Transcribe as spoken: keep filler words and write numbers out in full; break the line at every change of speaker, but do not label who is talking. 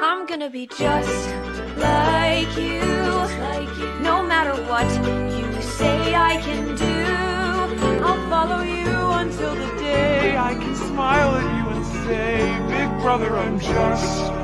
I'm gonna be just like you. No matter what you say I can do, I'll follow you until the day I can smile at you and say, Big brother, I'm just